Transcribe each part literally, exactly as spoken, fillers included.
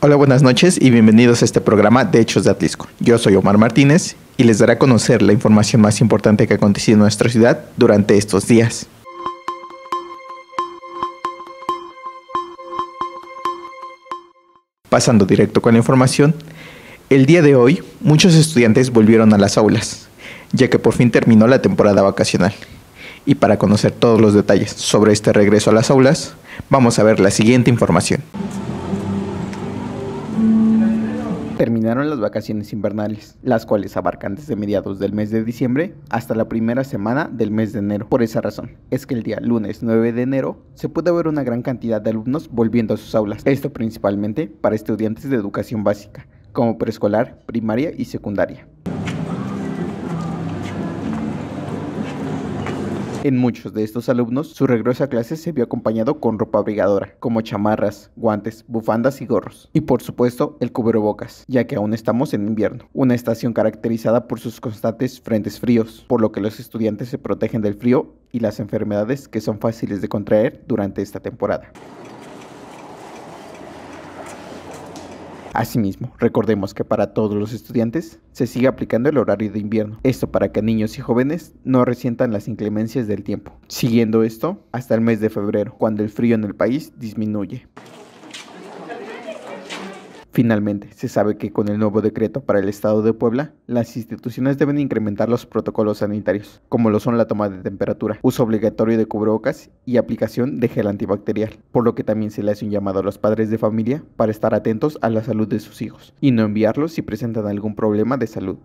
Hola, buenas noches y bienvenidos a este programa de Hechos de Atlisco. Yo soy Omar Martínez y les daré a conocer la información más importante que ha acontecido en nuestra ciudad durante estos días. Pasando directo con la información, el día de hoy muchos estudiantes volvieron a las aulas, ya que por fin terminó la temporada vacacional. Y para conocer todos los detalles sobre este regreso a las aulas, vamos a ver la siguiente información. Terminaron las vacaciones invernales, las cuales abarcan desde mediados del mes de diciembre hasta la primera semana del mes de enero. Por esa razón, es que el día lunes nueve de enero se puede ver una gran cantidad de alumnos volviendo a sus aulas. Esto principalmente para estudiantes de educación básica, como preescolar, primaria y secundaria. En muchos de estos alumnos, su regreso a clases se vio acompañado con ropa abrigadora, como chamarras, guantes, bufandas y gorros. Y por supuesto, el cubrebocas, ya que aún estamos en invierno, una estación caracterizada por sus constantes frentes fríos, por lo que los estudiantes se protegen del frío y las enfermedades que son fáciles de contraer durante esta temporada. Asimismo, recordemos que para todos los estudiantes se sigue aplicando el horario de invierno, esto para que niños y jóvenes no resientan las inclemencias del tiempo, siguiendo esto hasta el mes de febrero, cuando el frío en el país disminuye. Finalmente, se sabe que con el nuevo decreto para el estado de Puebla, las instituciones deben incrementar los protocolos sanitarios, como lo son la toma de temperatura, uso obligatorio de cubrebocas y aplicación de gel antibacterial, por lo que también se le hace un llamado a los padres de familia para estar atentos a la salud de sus hijos y no enviarlos si presentan algún problema de salud.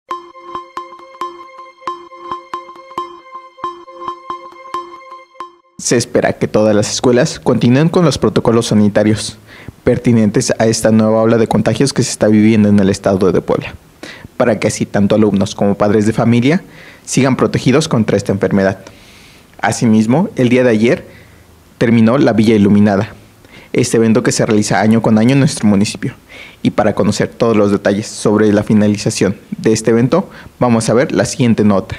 Se espera que todas las escuelas continúen con los protocolos sanitarios pertinentes a esta nueva ola de contagios que se está viviendo en el estado de Puebla, para que así tanto alumnos como padres de familia sigan protegidos contra esta enfermedad. Asimismo, el día de ayer terminó la Villa Iluminada, este evento que se realiza año con año en nuestro municipio. Y para conocer todos los detalles sobre la finalización de este evento, vamos a ver la siguiente nota.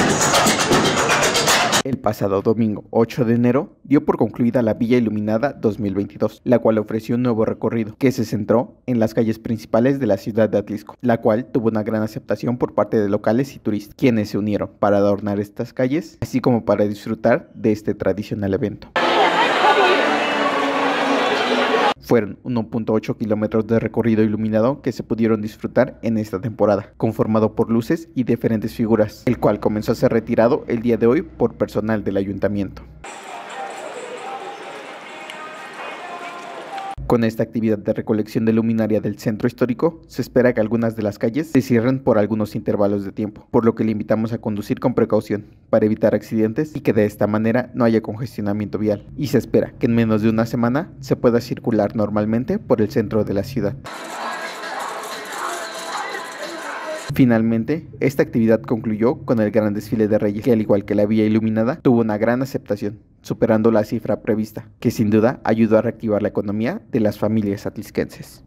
El pasado domingo ocho de enero dio por concluida la Villa Iluminada dos mil veintidós, la cual ofreció un nuevo recorrido que se centró en las calles principales de la ciudad de Atlisco, la cual tuvo una gran aceptación por parte de locales y turistas, quienes se unieron para adornar estas calles, así como para disfrutar de este tradicional evento. Fueron uno punto ocho kilómetros de recorrido iluminado que se pudieron disfrutar en esta temporada, conformado por luces y diferentes figuras, el cual comenzó a ser retirado el día de hoy por personal del ayuntamiento. Con esta actividad de recolección de luminaria del centro histórico, se espera que algunas de las calles se cierren por algunos intervalos de tiempo, por lo que le invitamos a conducir con precaución para evitar accidentes y que de esta manera no haya congestionamiento vial. Y se espera que en menos de una semana se pueda circular normalmente por el centro de la ciudad. Finalmente, esta actividad concluyó con el gran desfile de Reyes, que al igual que la Villa Iluminada, tuvo una gran aceptación, superando la cifra prevista, que sin duda ayudó a reactivar la economía de las familias atlisquenses.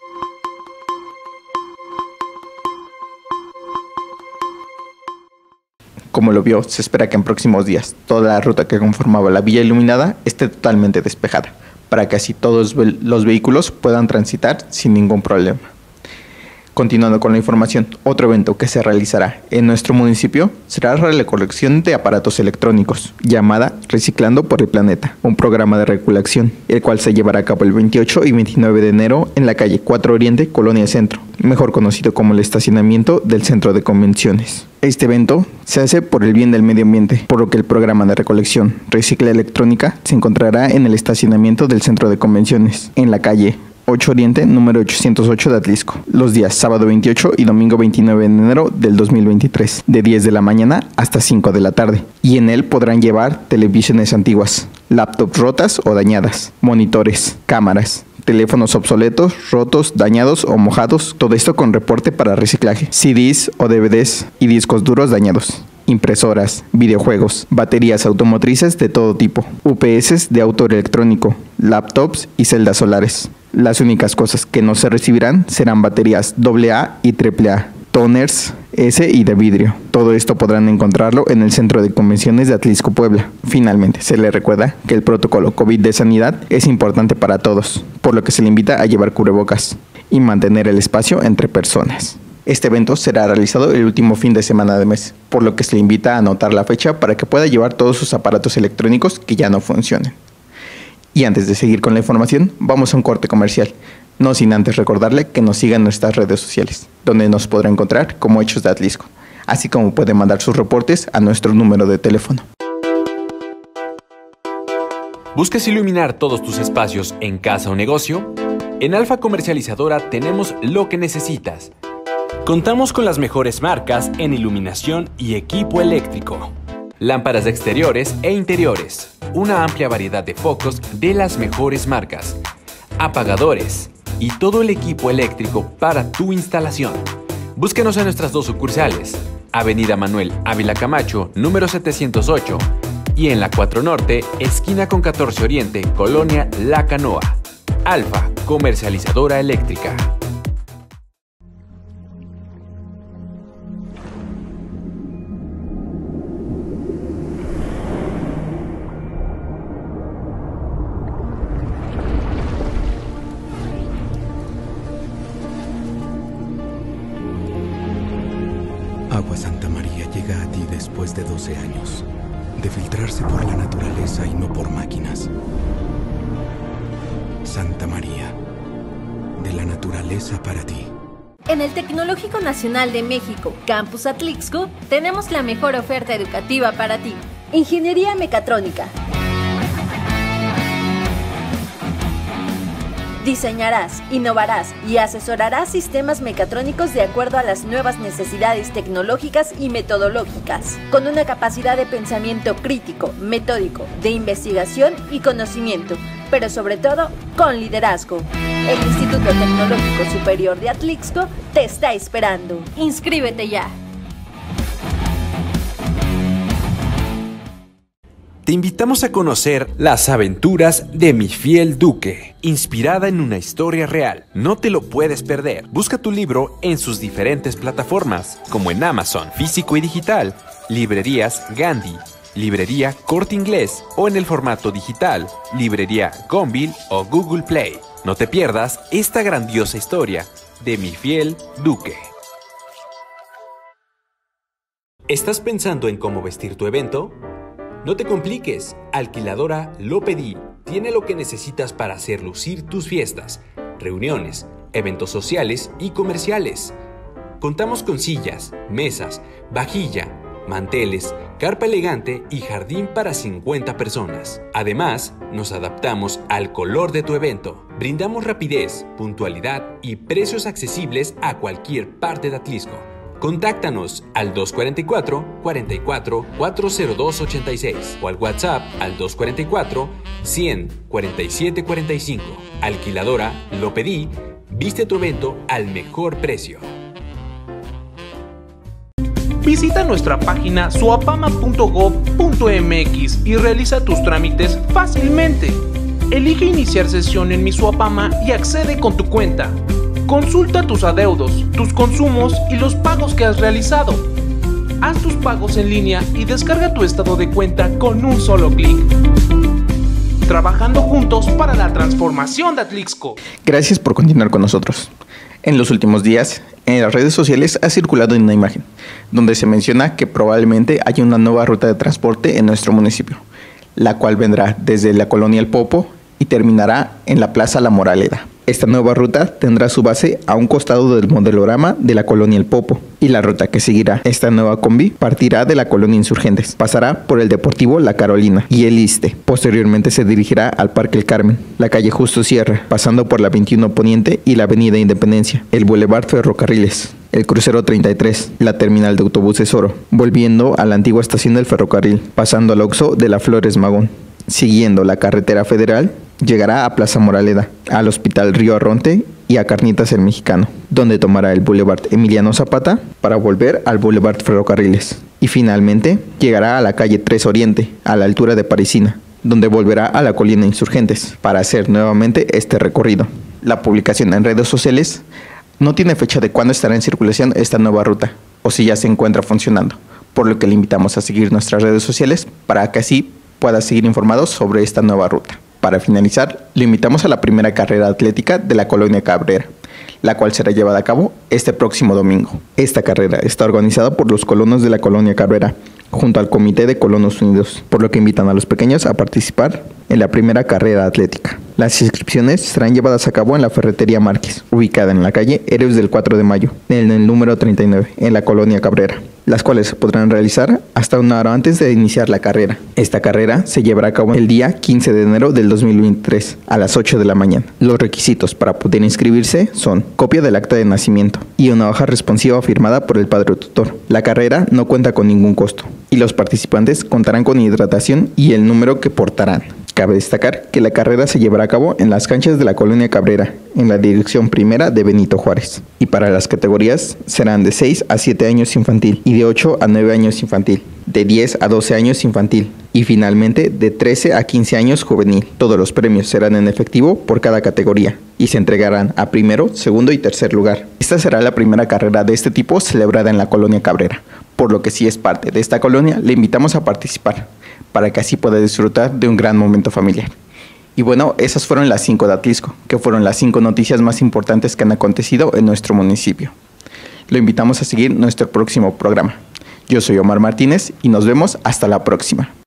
Como lo vio, se espera que en próximos días toda la ruta que conformaba la Villa Iluminada esté totalmente despejada, para que así todos los vehículos puedan transitar sin ningún problema. Continuando con la información, otro evento que se realizará en nuestro municipio será la recolección de aparatos electrónicos, llamada Reciclando por el Planeta, un programa de recolección, el cual se llevará a cabo el veintiocho y veintinueve de enero en la calle cuatro Oriente, Colonia Centro, mejor conocido como el estacionamiento del Centro de Convenciones. Este evento se hace por el bien del medio ambiente, por lo que el programa de recolección Recicla Electrónica se encontrará en el estacionamiento del Centro de Convenciones, en la calle ocho Oriente, número ochocientos ocho de Atlisco, los días sábado veintiocho y domingo veintinueve de enero del dos mil veintitrés, de diez de la mañana hasta cinco de la tarde, y en él podrán llevar televisiones antiguas, laptops rotas o dañadas, monitores, cámaras, teléfonos obsoletos, rotos, dañados o mojados, todo esto con reporte para reciclaje, C Ds o D V Ds y discos duros dañados, impresoras, videojuegos, baterías automotrices de todo tipo, U P S de auto electrónico, laptops y celdas solares. Las únicas cosas que no se recibirán serán baterías doble A y triple A, toners S y de vidrio. Todo esto podrán encontrarlo en el Centro de Convenciones de Atlixco, Puebla. Finalmente, se le recuerda que el protocolo COVID de sanidad es importante para todos, por lo que se le invita a llevar cubrebocas y mantener el espacio entre personas. Este evento será realizado el último fin de semana de mes, por lo que se le invita a anotar la fecha para que pueda llevar todos sus aparatos electrónicos que ya no funcionen. Y antes de seguir con la información, vamos a un corte comercial, no sin antes recordarle que nos siga en nuestras redes sociales, donde nos podrá encontrar como Hechos de Atlixco, así como puede mandar sus reportes a nuestro número de teléfono. ¿Buscas iluminar todos tus espacios en casa o negocio? En Alfa Comercializadora tenemos lo que necesitas. Contamos con las mejores marcas en iluminación y equipo eléctrico. Lámparas de exteriores e interiores. Una amplia variedad de focos de las mejores marcas. Apagadores y todo el equipo eléctrico para tu instalación. Búsquenos en nuestras dos sucursales. Avenida Manuel Ávila Camacho, número setecientos ocho. Y en la cuatro Norte, esquina con catorce Oriente, Colonia La Canoa. Alfa Comercializadora Eléctrica. Agua Santa María llega a ti después de doce años, de filtrarse por la naturaleza y no por máquinas. Santa María, de la naturaleza para ti. En el Tecnológico Nacional de México, Campus Atlixco, tenemos la mejor oferta educativa para ti. Ingeniería Mecatrónica. Diseñarás, innovarás y asesorarás sistemas mecatrónicos de acuerdo a las nuevas necesidades tecnológicas y metodológicas, con una capacidad de pensamiento crítico, metódico, de investigación y conocimiento, pero sobre todo con liderazgo. El Instituto Tecnológico Superior de Atlixco te está esperando. ¡Inscríbete ya! Te invitamos a conocer Las aventuras de mi fiel Duque, inspirada en una historia real. No te lo puedes perder. Busca tu libro en sus diferentes plataformas, como en Amazon, físico y digital, librerías Gandhi, librería Corte Inglés o en el formato digital, librería Gonville o Google Play. No te pierdas esta grandiosa historia de mi fiel Duque. ¿Estás pensando en cómo vestir tu evento? No te compliques, Alquiladora Lo Pedí tiene lo que necesitas para hacer lucir tus fiestas, reuniones, eventos sociales y comerciales. Contamos con sillas, mesas, vajilla, manteles, carpa elegante y jardín para cincuenta personas. Además, nos adaptamos al color de tu evento. Brindamos rapidez, puntualidad y precios accesibles a cualquier parte de Atlixco. Contáctanos al dos cuatro cuatro, cuatro cuatro, cuatro cero dos ocho seis o al WhatsApp al dos cuatro cuatro, cien, cuarenta y siete cuarenta y cinco. Alquiladora Lo Pedí, viste tu evento al mejor precio. Visita nuestra página suapama punto gob punto mx y realiza tus trámites fácilmente. Elige iniciar sesión en Mi Suapama y accede con tu cuenta. Consulta tus adeudos, tus consumos y los pagos que has realizado. Haz tus pagos en línea y descarga tu estado de cuenta con un solo clic. Trabajando juntos para la transformación de Atlixco. Gracias por continuar con nosotros. En los últimos días, en las redes sociales ha circulado una imagen donde se menciona que probablemente haya una nueva ruta de transporte en nuestro municipio, la cual vendrá desde la colonia El Popo y terminará en la Plaza La Moraleda. Esta nueva ruta tendrá su base a un costado del modelorama de la colonia El Popo, y la ruta que seguirá esta nueva combi partirá de la colonia Insurgentes, pasará por el Deportivo La Carolina y el Iste. Posteriormente se dirigirá al Parque El Carmen, la calle Justo Sierra, pasando por la veintiuno Poniente y la avenida Independencia, el Boulevard Ferrocarriles, el crucero treinta y tres, la terminal de autobuses Oro, volviendo a la antigua estación del ferrocarril, pasando al Oxxo de la Flores Magón. Siguiendo la carretera federal, llegará a Plaza Moraleda, al Hospital Río Arronte y a Carnitas el Mexicano, donde tomará el Boulevard Emiliano Zapata para volver al Boulevard Ferrocarriles. Y finalmente llegará a la calle tres Oriente, a la altura de Parisina, donde volverá a la colina Insurgentes para hacer nuevamente este recorrido. La publicación en redes sociales No tiene fecha de cuándo estará en circulación esta nueva ruta, o si ya se encuentra funcionando, por lo que le invitamos a seguir nuestras redes sociales para que así pueda seguir informado sobre esta nueva ruta. Para finalizar, le invitamos a la primera carrera atlética de la Colonia Cabrera, la cual será llevada a cabo este próximo domingo. Esta carrera está organizada por los colonos de la Colonia Cabrera, junto al Comité de Colonos Unidos, por lo que invitan a los pequeños a participar en la primera carrera atlética. Las inscripciones serán llevadas a cabo en la Ferretería Márquez, ubicada en la calle Héroes del cuatro de mayo, en el número treinta y nueve, en la Colonia Cabrera, las cuales se podrán realizar hasta una hora antes de iniciar la carrera. Esta carrera se llevará a cabo el día quince de enero del dos mil veintitrés a las ocho de la mañana. Los requisitos para poder inscribirse son copia del acta de nacimiento y una hoja responsiva firmada por el padre tutor. La carrera no cuenta con ningún costo y los participantes contarán con hidratación y el número que portarán. Cabe destacar que la carrera se llevará a cabo en las canchas de la Colonia Cabrera, en la dirección primera de Benito Juárez. Y para las categorías serán de seis a siete años infantil y de ocho a nueve años infantil, de diez a doce años infantil y finalmente de trece a quince años juvenil. Todos los premios serán en efectivo por cada categoría y se entregarán a primero, segundo y tercer lugar. Esta será la primera carrera de este tipo celebrada en la Colonia Cabrera, por lo que si es parte de esta colonia le invitamos a participar, para que así pueda disfrutar de un gran momento familiar. Y bueno, esas fueron las cinco de Atlisco, que fueron las cinco noticias más importantes que han acontecido en nuestro municipio. Lo invitamos a seguir nuestro próximo programa. Yo soy Omar Martínez y nos vemos hasta la próxima.